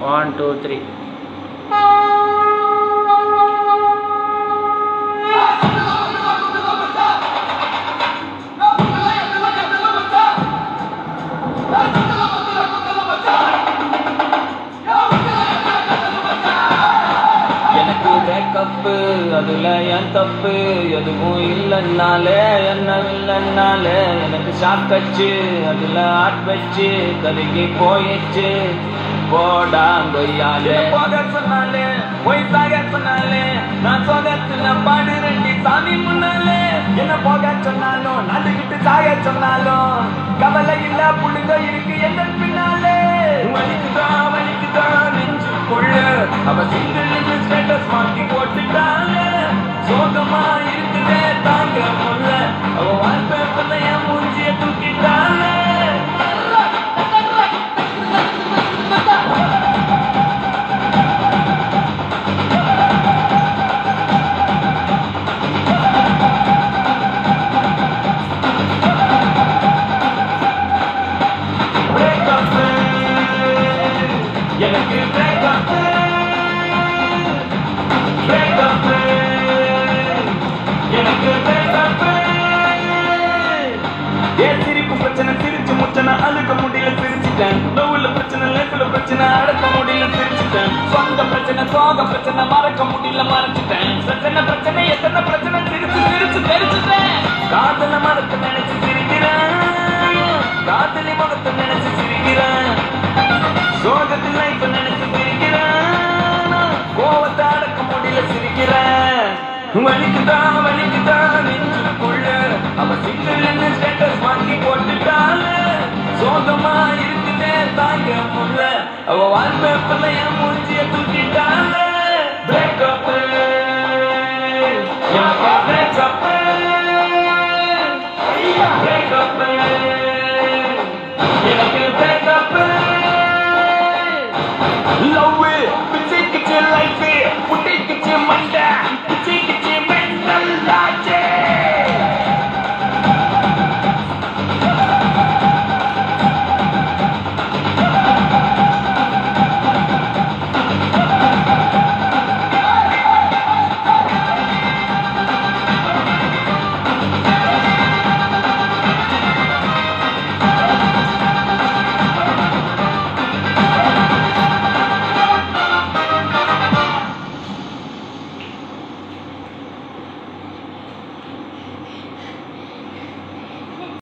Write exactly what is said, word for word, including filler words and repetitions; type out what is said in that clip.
One two three. எனக்கு breakup அதுல என் தப்பு எதுவும் இல்லைன்னாலே என்ன இல்லைன்னாலே எனக்கு ஷாக்கச்சு அதுல ஆட் வச்சு கருகி போயிடுச்சு. போடாங்கொய்யாலே போக சொன்னாலே போய் சாக சொன்னாலே நான் சோகத்துல பாடு ரெண்டி சாமி முன்னாலே. என்ன போக சொன்னாலும் நடுக்கிட்டு சாக சொன்னாலும் கவலை இல்ல புழுங்க இருக்கு என்ன பின்னாலே. வலிக்குதா வலிக்குதா நெஞ்சு கொள்ள அவ சிங்கிள் ஸ்டேட்டஸ் மாத்தி போட்டுட்டாங்க. சோகமா இருக்குதே தாங்க முல்ல அவ வால்பேப்பர்ல என் மூஞ்சிய தூக்கிட்டாங்க. எனக்கு பிரேக்கப் பிரேக்கப் எனக்கு பிரேக்கப். ஏன் சிரிப்பு பிரச்சனை சிரிச்சு முச்சனை அழுக முடியல சிரிச்சுட்டேன். நோவுல பிரச்சனை லைஃப்ல பிரச்சனை அடக்க முடியல சிரிச்சுட்டேன். சொந்த பிரச்சனை சோக பிரச்சனை மறக்க முடியல மறைச்சிட்டேன். பிரச்சனை பிரச்சனை எத்தனை பிரச்சனை சிரிச்சு சிரிச்சு தெரிச்சுட்டேன். காதல மறக்க நினைச்சு சிரிக்கிறேன் காதலி முகத்தை நினைச்சு சிரிக்கிறேன். சோகத்தில் லைஃப் நினைச்சு சிரிக்கிறேன் கோவத்தை அடக்க முடியல சிரிக்கிறேன். வலிக்குதா வலிக்குதா நெஞ்சுக்குள்ள அவ சிங்கிள்னு ஸ்டேட்டஸ் வாங்கி போட்டுட்டால. சோகமா இருக்குதே தாங்க முல்ல அவ வால்பேப்பர்ல என் மூஞ்சிய தூக்கிட்டால. பிரேக்கப்